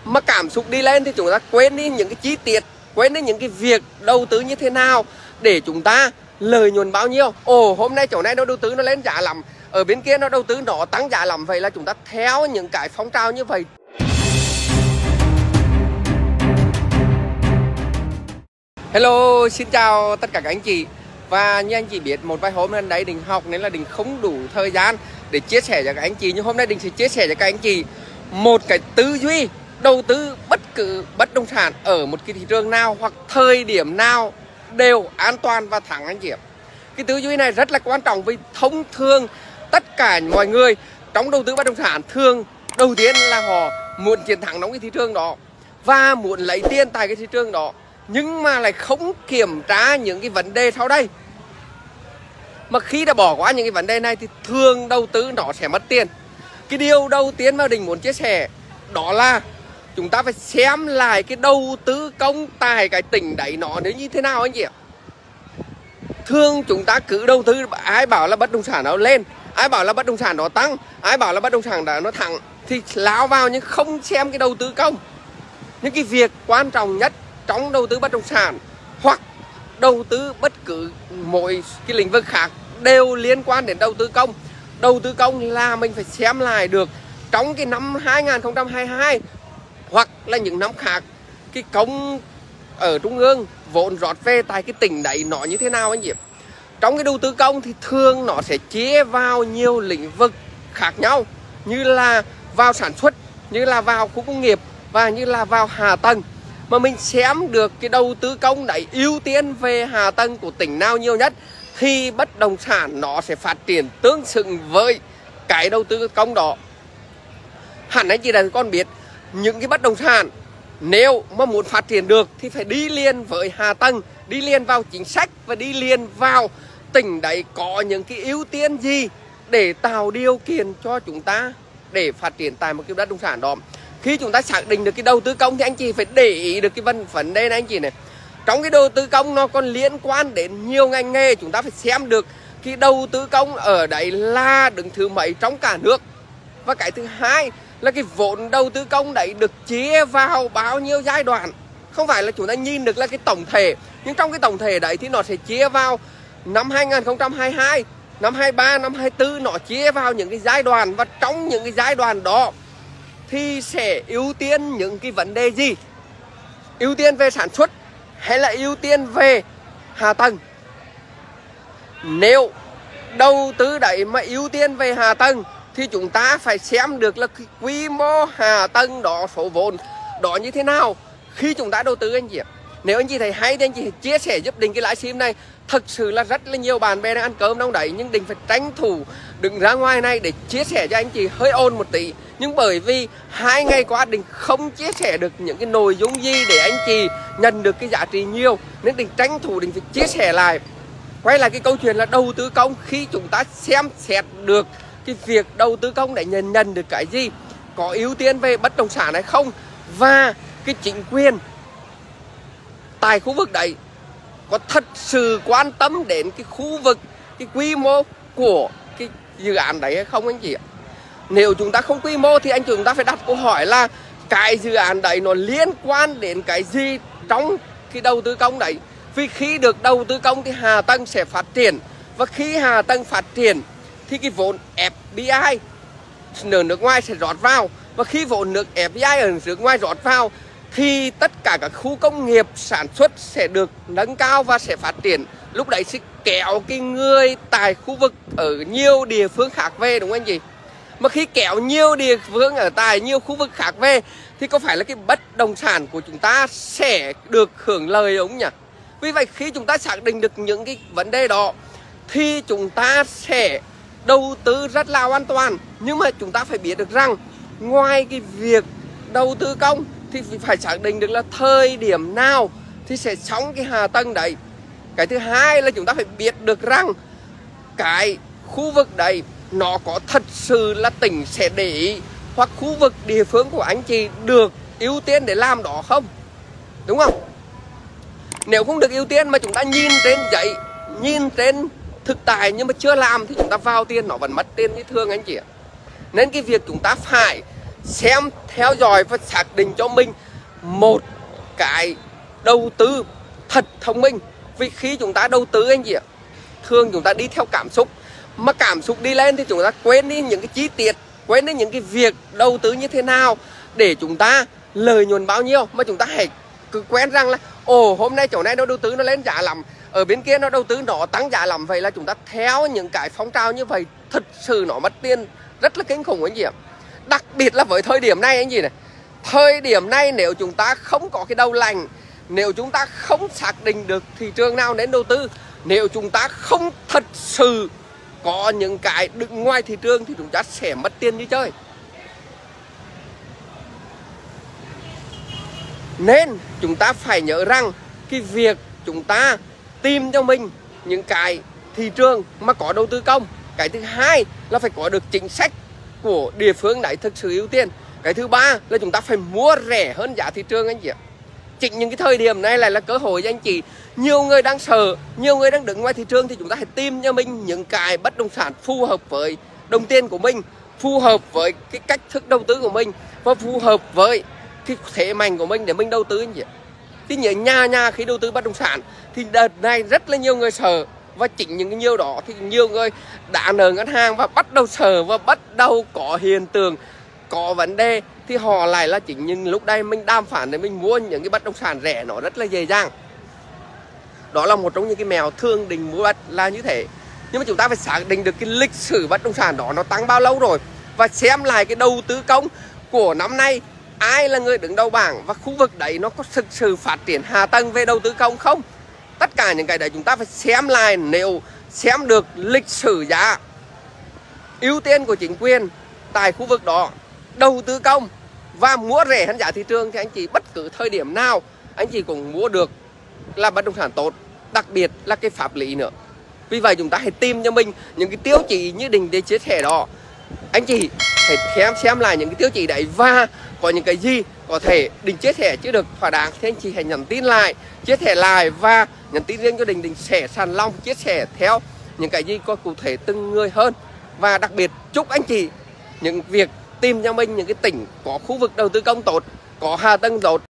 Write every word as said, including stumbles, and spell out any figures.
Mà cảm xúc đi lên thì chúng ta quên đi những cái chi tiết, quên đi những cái việc đầu tư như thế nào để chúng ta lợi nhuận bao nhiêu. Ồ, hôm nay chỗ này nó đầu tư nó lên giá lắm, ở bên kia nó đầu tư nó tăng giá lắm. Vậy là chúng ta theo những cái phong trào như vậy. Hello, xin chào tất cả các anh chị. Và như anh chị biết, một vài hôm nay đấy Đình học nên là Đình không đủ thời gian để chia sẻ cho các anh chị. Nhưng hôm nay Đình sẽ chia sẻ cho các anh chị một cái tư duy đầu tư bất cứ bất động sản ở một cái thị trường nào hoặc thời điểm nào đều an toàn và thắng anh chị ạ. Cái tư duy này rất là quan trọng vì thông thường tất cả mọi người trong đầu tư bất động sản thường đầu tiên là họ muốn chiến thắng trong cái thị trường đó và muốn lấy tiền tại cái thị trường đó, nhưng mà lại không kiểm tra những cái vấn đề sau đây. Mà khi đã bỏ qua những cái vấn đề này thì thường đầu tư nó sẽ mất tiền. Cái điều đầu tiên mà Đình muốn chia sẻ đó là chúng ta phải xem lại cái đầu tư công tại cái tỉnh đấy nó đến như thế nào anh chị ạ. Thường chúng ta cứ đầu tư, ai bảo là bất động sản nó lên, ai bảo là bất động sản nó tăng, ai bảo là bất động sản đó nó thẳng thì lao vào nhưng không xem cái đầu tư công. Những cái việc quan trọng nhất trong đầu tư bất động sản hoặc đầu tư bất cứ mỗi cái lĩnh vực khác đều liên quan đến đầu tư công. Đầu tư công là mình phải xem lại được trong cái năm hai nghìn không trăm hai mươi hai hoặc là những năm khác, cái công ở trung ương vốn rót về tại cái tỉnh đấy nó như thế nào anh chị. Trong cái đầu tư công thì thường nó sẽ chia vào nhiều lĩnh vực khác nhau, như là vào sản xuất, như là vào khu công nghiệp và như là vào hạ tầng. Mà mình xem được cái đầu tư công đấy ưu tiên về hạ tầng của tỉnh nào nhiều nhất thì bất động sản nó sẽ phát triển tương xứng với cái đầu tư công đó. Hẳn anh chị đã con biết những cái bất động sản nếu mà muốn phát triển được thì phải đi liền với hạ tầng, đi liền vào chính sách và đi liền vào tỉnh đấy có những cái ưu tiên gì để tạo điều kiện cho chúng ta để phát triển tại một cái bất động sản đó. Khi chúng ta xác định được cái đầu tư công thì anh chị phải để ý được cái vấn đề này anh chị này. Trong cái đầu tư công nó còn liên quan đến nhiều ngành nghề, chúng ta phải xem được cái đầu tư công ở đấy là đứng thứ mấy trong cả nước. Và cái thứ hai là cái vốn đầu tư công đấy được chia vào bao nhiêu giai đoạn. Không phải là chúng ta nhìn được là cái tổng thể, nhưng trong cái tổng thể đấy thì nó sẽ chia vào năm hai nghìn không trăm hai mươi hai, năm hai mươi ba, năm hai mươi tư, nó chia vào những cái giai đoạn. Và trong những cái giai đoạn đó thì sẽ ưu tiên những cái vấn đề gì? Ưu tiên về sản xuất hay là ưu tiên về hạ tầng? Nếu đầu tư đấy mà ưu tiên về hạ tầng thì chúng ta phải xem được là cái quy mô hạ tầng đó, số vốn đó như thế nào khi chúng ta đầu tư anh chị ạ. Nếu anh chị thấy hay thì anh chị chia sẻ giúp Đình cái livestream này. Thật sự là rất là nhiều bạn bè đang ăn cơm trong đấy, nhưng Đình phải tranh thủ đừng ra ngoài này để chia sẻ cho anh chị hơi ồn một tí. Nhưng bởi vì hai ngày qua Đình không chia sẻ được những cái nội dung gì để anh chị nhận được cái giá trị nhiều, nên Đình tranh thủ Đình phải chia sẻ lại. Quay lại cái câu chuyện là đầu tư công, khi chúng ta xem xét được cái việc đầu tư công để nhận nhận được cái gì, có ưu tiên về bất động sản hay không, và cái chính quyền tại khu vực đấy có thật sự quan tâm đến cái khu vực, cái quy mô của cái dự án đấy hay không anh chị ạ. Nếu chúng ta không quy mô thì anh chúng ta phải đặt câu hỏi là cái dự án đấy nó liên quan đến cái gì trong cái đầu tư công đấy. Vì khi được đầu tư công thì hạ tầng sẽ phát triển, và khi hạ tầng phát triển thì cái vốn ép đê i ở nước ngoài sẽ rót vào, và khi vốn nước ép đê i ở nước ngoài rót vào thì tất cả các khu công nghiệp sản xuất sẽ được nâng cao và sẽ phát triển. Lúc đấy sẽ kéo cái người tại khu vực ở nhiều địa phương khác về, đúng không anh chị? Mà khi kéo nhiều địa phương ở tại nhiều khu vực khác về thì có phải là cái bất động sản của chúng ta sẽ được hưởng lợi đúng không nhỉ? Vì vậy khi chúng ta xác định được những cái vấn đề đó thì chúng ta sẽ đầu tư rất là an toàn. Nhưng mà chúng ta phải biết được rằng ngoài cái việc đầu tư công thì phải xác định được là thời điểm nào thì sẽ xong cái hạ tầng đấy. Cái thứ hai là chúng ta phải biết được rằng cái khu vực đấy nó có thật sự là tỉnh sẽ để ý, hoặc khu vực địa phương của anh chị được ưu tiên để làm đó không, đúng không? Nếu không được ưu tiên mà chúng ta nhìn trên giấy, nhìn trên thực tại nhưng mà chưa làm thì chúng ta vào tiền nó vẫn mất tiền như thường anh chị ạ. Nên cái việc chúng ta phải xem, theo dõi và xác định cho mình một cái đầu tư thật thông minh. Vì khi chúng ta đầu tư anh chị ạ, thường chúng ta đi theo cảm xúc, mà cảm xúc đi lên thì chúng ta quên đi những cái chi tiết, quên đi những cái việc đầu tư như thế nào để chúng ta lợi nhuận bao nhiêu. Mà chúng ta hãy cứ quen rằng là ồ, hôm nay chỗ này nó đầu tư nó lên giá lắm, ở bên kia nó đầu tư nó tăng giá lắm, vậy là chúng ta theo những cái phong trào như vậy, thật sự nó mất tiền rất là kinh khủng anh chị ạ. Đặc biệt là với thời điểm này anh chị này, thời điểm này nếu chúng ta không có cái đầu lành, nếu chúng ta không xác định được thị trường nào nên đầu tư, nếu chúng ta không thật sự có những cái đứng ngoài thị trường thì chúng ta sẽ mất tiền như chơi. Nên chúng ta phải nhớ rằng cái việc chúng ta tìm cho mình những cái thị trường mà có đầu tư công. Cái thứ hai là phải có được chính sách của địa phương đấy thực sự ưu tiên. Cái thứ ba là chúng ta phải mua rẻ hơn giá thị trường anh chị ạ. Chính những cái thời điểm này lại là cơ hội cho anh chị. Nhiều người đang sợ, nhiều người đang đứng ngoài thị trường thì chúng ta hãy tìm cho mình những cái bất động sản phù hợp với đồng tiền của mình, phù hợp với cái cách thức đầu tư của mình và phù hợp với cái thế mạnh của mình để mình đầu tư anh chị ạ. Thì nhớ nhà nhà khi đầu tư bất động sản thì đợt này rất là nhiều người sợ, và chính những cái nhiều đó thì nhiều người đã nợ ngân hàng và bắt đầu sợ và bắt đầu có hiện tượng có vấn đề, thì họ lại là chính những lúc đây mình đàm phán để mình mua những cái bất động sản rẻ nó rất là dễ dàng. Đó là một trong những cái mèo thường định mua là như thế. Nhưng mà chúng ta phải xác định được cái lịch sử bất động sản đó nó tăng bao lâu rồi, và xem lại cái đầu tư công của năm nay, ai là người đứng đầu bảng và khu vực đấy nó có thực sự phát triển hạ tầng về đầu tư công không. Tất cả những cái đấy chúng ta phải xem lại. Nếu xem được lịch sử giá, ưu tiên của chính quyền tại khu vực đó, đầu tư công và mua rẻ hơn giá thị trường, thì anh chị bất cứ thời điểm nào anh chị cũng mua được là bất động sản tốt, đặc biệt là cái pháp lý nữa. Vì vậy chúng ta hãy tìm cho mình những cái tiêu chí như Đình để chia sẻ đó. Anh chị hãy xem xem lại những cái tiêu chí đấy, và có những cái gì có thể Đình chia sẻ chưa được thỏa đáng thì anh chị hãy nhắn tin lại, chia sẻ lại và nhắn tin riêng cho Đình. Đình sẽ sẵn lòng chia sẻ theo những cái gì có cụ thể từng người hơn. Và đặc biệt chúc anh chị những việc tìm cho mình những cái tỉnh có khu vực đầu tư công tốt, có hạ tầng tốt.